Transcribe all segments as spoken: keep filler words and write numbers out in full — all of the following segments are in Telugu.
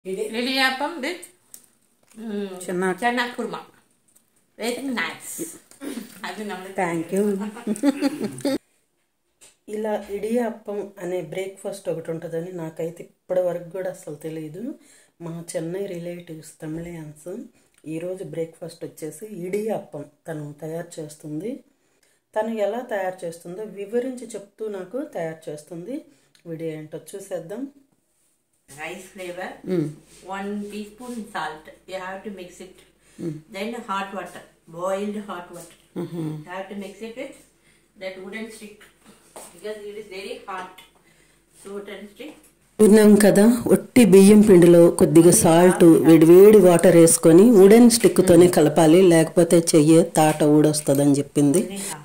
Idiyappam with um, chana chana kurma. Very nice. Thank you. ఇలా ఇడియాప్పం అనే బ్రేక్ఫాస్ట్ ఒకటి ఉంటుందని నాకైతే ఇప్పటి వరకు కూడా అసలు తెలియదు. మా చెన్నై రిలేటివ్స్ తమిళియన్స్ ఈరోజు బ్రేక్ఫాస్ట్ వచ్చేసి ఇడియాప్పం తను తయారు చేస్తుంది. తను ఎలా తయారు చేస్తుందో వివరించి చెప్తూ నాకు తయారు చేస్తుంది. వీడియో ఏంటో చూసేద్దాం. Rice flavor, mm. one teaspoon salt. You have to mix it. Mm. Then hot water, boiled hot water. Mm-hmm. You have to mix it with that wooden stick because it is very hot. So wooden stick. విన్నాం కదా, ఒట్టి బియ్యం పిండిలో కొద్దిగా సాల్ట్ వేడివేడి వాటర్ వేసుకొని వుడెన్ స్టిక్తోనే కలపాలి, లేకపోతే చెయ్యి తాట ఊడొస్తుందని చెప్పింది.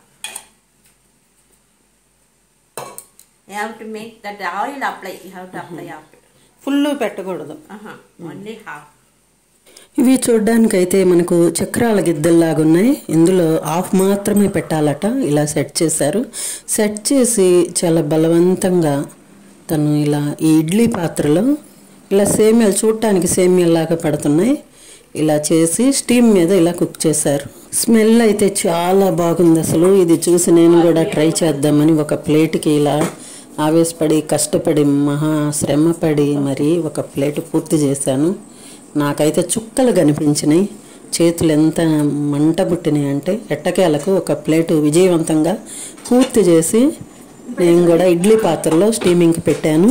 You have to make that oil apply. You have to apply after. Full పెట్టకూడదు, ఓన్లీ హాఫ్. ఇవి చూడ్డానికైతే మనకు చక్రాల గిద్దెల్లాగా ఉన్నాయి. ఇందులో హాఫ్ మాత్రమే పెట్టాలట. ఇలా సెట్ చేశారు. సెట్ చేసి చాలా బలవంతంగా తను ఇలా ఈ ఇడ్లీ పాత్రలో ఇలా సేమియాలు చూడటానికి సేమియాలాగా పడుతున్నాయి. ఇలా చేసి స్టీమ్ మీద ఇలా కుక్ చేశారు. స్మెల్ అయితే చాలా బాగుంది. అసలు ఇది చూసి నేను కూడా ట్రై చేద్దామని ఒక ప్లేట్కి ఇలా ఆవేశపడి కష్టపడి మహా శ్రమపడి మరి ఒక ప్లేట్ పూర్తి చేశాను. నాకైతే చుక్కలు కనిపించినాయి, చేతులు ఎంత మంట పుట్టినాయి అంటే. ఎట్టకేలకు ఒక ప్లేటు విజయవంతంగా పూర్తి చేసి నేను కూడా ఇడ్లీ పాత్రలో స్టీమింగ్కి పెట్టాను.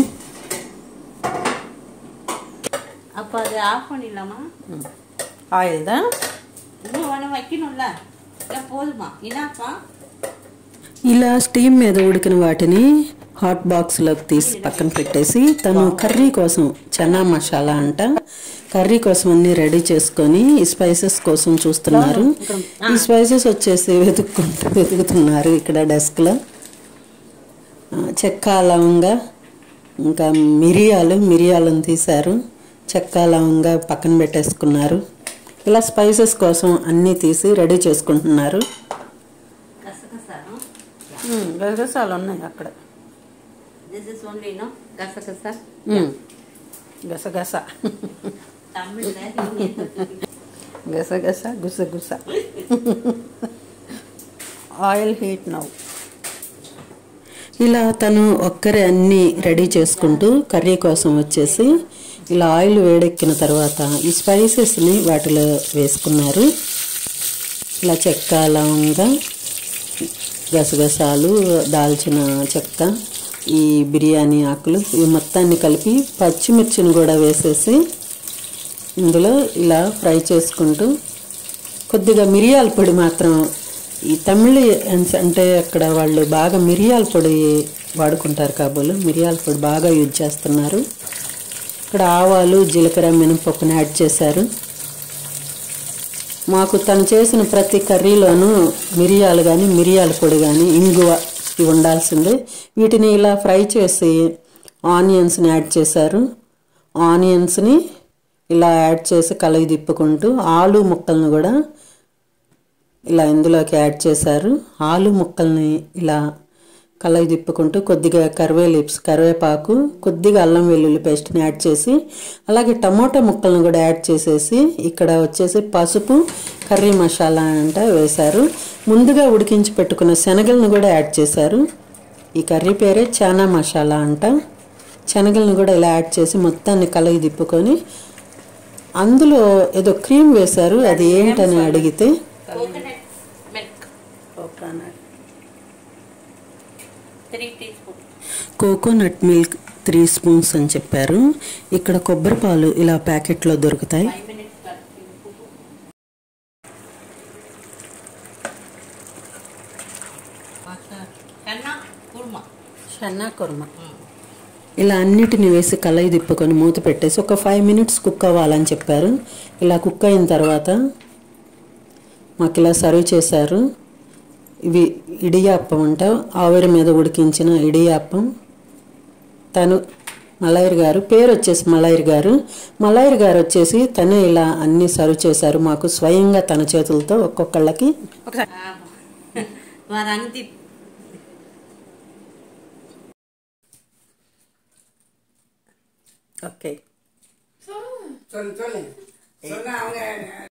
ఆయిల్దా ఇలా స్టీమ్ మీద ఉడికిన వాటిని హాట్ బాక్స్లోకి తీసి పక్కన పెట్టేసి తను కర్రీ కోసం చనా మసాలా అంట కర్రీ కోసం అన్ని రెడీ చేసుకొని ఈ స్పైసెస్ కోసం చూస్తున్నారు. ఈ స్పైసెస్ వచ్చేసి వెతుక్కుంటూ వెతుకుతున్నారు ఇక్కడ డెస్క్లో. చెక్క లవంగా ఇంకా మిరియాలు మిరియాలను తీశారు. చెక్క లవంగా పక్కన పెట్టేసుకున్నారు. ఇలా స్పైసెస్ కోసం అన్నీ తీసి రెడీ చేసుకుంటున్నారు. గసగసాలు ఉన్నాయి అక్కడ. This is only no gasagasa. Mm. Gasagasa. Tamil la gasagasa gusa gusa. Oil heat now. ఇలా తను ఒక్కరే అన్నీ రెడీ చేసుకుంటూ కర్రీ కోసం వచ్చేసి ఇలా ఆయిల్ వేడెక్కిన తర్వాత ఈ స్పైసెస్ని వాటిలో వేసుకున్నారు. ఇలా చెక్క లవంగా గసగసాలు దాల్చిన చెక్క ఈ బిర్యానీ ఆకులు ఇవి మొత్తాన్ని కలిపి పచ్చిమిర్చిని కూడా వేసేసి ఇందులో ఇలా ఫ్రై చేసుకుంటూ కొద్దిగా మిరియాల పొడి మాత్రం ఈ తమిళ అంటే అక్కడ వాళ్ళు బాగా మిరియాల పొడి వాడుకుంటారు కాబోలు మిరియాల పొడి బాగా యూజ్ చేస్తున్నారు. ఇక్కడ ఆవాలు జీలకర్ర మినపప్పుని యాడ్ చేశారు. మాకు తను చేసిన ప్రతి కర్రీలోనూ మిరియాలు కానీ మిరియాల పొడి కానీ ఇంగువ ఇవి ఉండాల్సిందే. వీటిని ఇలా ఫ్రై చేసి ఆనియన్స్ని యాడ్ చేశారు. ఆనియన్స్ని ఇలా యాడ్ చేసి కలయి తిప్పుకుంటూ ఆలు ముక్కలను కూడా ఇలా ఇందులోకి యాడ్ చేశారు. ఆలు ముక్కల్ని ఇలా కలయి తిప్పుకుంటూ కొద్దిగా కరివేలిప్స్ కరివేపాకు కొద్దిగా అల్లం వెల్లుల్లి పేస్ట్ని యాడ్ చేసి అలాగే టమోటా ముక్కలను కూడా యాడ్ చేసేసి ఇక్కడ వచ్చేసి పసుపు కర్రీ మసాలా అంట వేశారు. ముందుగా ఉడికించి పెట్టుకున్న శనగలను కూడా యాడ్ చేశారు. ఈ కర్రీ పేరే చనా మసాలా అంట. శనగలను కూడా ఇలా యాడ్ చేసి మొత్తాన్ని కలయి తిప్పుకొని అందులో ఏదో క్రీమ్ వేశారు. అది ఏంటని అడిగితే కోకోనట్ మిల్క్ త్రీ స్పూన్స్ అని చెప్పారు. ఇక్కడ కొబ్బరి పాలు ఇలా ప్యాకెట్లో దొరుకుతాయి. చన్నా కుర్మా ఇలా అన్నిటిని వేసి కలయి తిప్పుకొని మూత పెట్టేసి ఒక ఫైవ్ మినిట్స్ కుక్ అవ్వాలని చెప్పారు. ఇలా కుక్ అయిన తర్వాత మాకు ఇలా సర్వ్ చేశారు. ఇవి ఇడియాప్పం అంట, ఆవిరి మీద ఉడికించిన ఇడియాప్పం. తను మలైర్ గారు పేరు వచ్చేసి మలైర్ గారు మలైర్ గారు వచ్చేసి తనే ఇలా అన్ని సర్వ్ చేశారు మాకు స్వయంగా తన చేతులతో ఒక్కొక్కళ్ళకి. ఓకే சொல்லு சொல்லு சொன்னா அவங்க